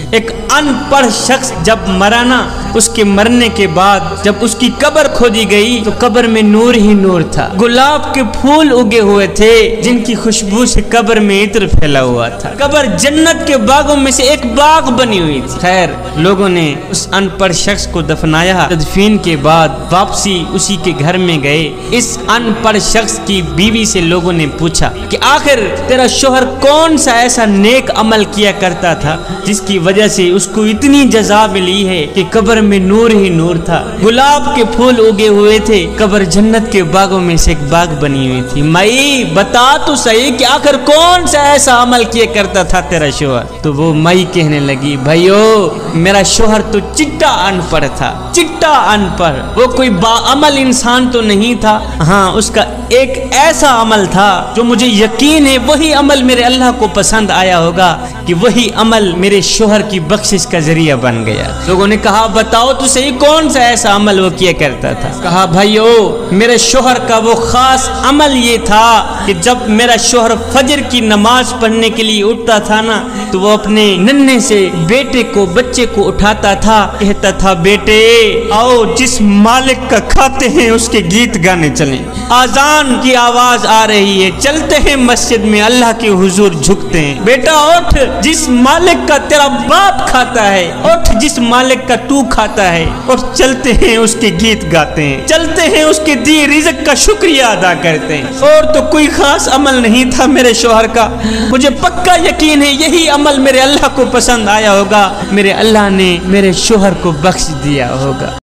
एक अनपढ़ शख्स जब मरा ना, उसके मरने के बाद जब उसकी कब्र खोदी गई तो कब्र में नूर ही नूर था। गुलाब के फूल उगे हुए थे जिनकी खुशबू से कब्र में इत्र फैला हुआ था। कब्र जन्नत के बागों में से एक बाग बनी हुई थी। खैर, लोगों ने उस अनपढ़ शख्स को दफनाया। तदफीन के बाद वापसी उसी के घर में गए। इस अनपढ़ शख्स की बीवी से लोगों ने पूछा कि आखिर तेरा शोहर कौन सा ऐसा नेक अमल किया करता था जिसकी वजह से उसको इतनी जज़ा मिली है कि कब्र में नूर ही नूर था, गुलाब के फूल उगे हुए थे, कब्र जन्नत के बागों में से एक बाग बनी हुई थी। मई बता तो सही कि आखिर कौन सा ऐसा अमल किया करता था तेरा शोहर। तो वो मई कहने लगी, भाइयों मेरा शोहर तो चिट्टा अनपढ़ था, चिट्टा अनपढ़। वो कोई बाअमल इंसान तो नहीं था। हाँ, उसका एक ऐसा अमल था जो मुझे यकीन है वही अमल मेरे अल्लाह को पसंद आया होगा कि वही अमल मेरे शोहर की बख्शिश का जरिया बन गया। लोगों ने कहा, बताओ तो सही कौन सा ऐसा अमल वो किया करता था। कहा, भाइयों मेरे शोहर का वो खास अमल ये था कि जब मेरा शोहर फजर की नमाज पढ़ने के लिए उठता था ना, तो वो अपने नन्हे से बेटे को, बच्चे को उठाता था, कहता था, बेटे आओ जिस मालिक का खाते हैं उसके गीत गाने चलें। आजान की आवाज आ रही है, चलते हैं मस्जिद में अल्लाह के हुजूर झुकते हैं। बेटा उठ, जिस मालिक का तेरा बाप खाता है, उठ जिस मालिक का तू खाता है, और चलते हैं उसके गीत गाते हैं, चलते हैं उसके दिए रिज़्क़ का शुक्रिया अदा करते हैं। और तो कोई खास अमल नहीं था मेरे शोहर का। मुझे पक्का यकीन है यही अमल मेरे अल्लाह को पसंद आया होगा, मेरे अल्लाह ने मेरे शोहर को बख्श दिया होगा।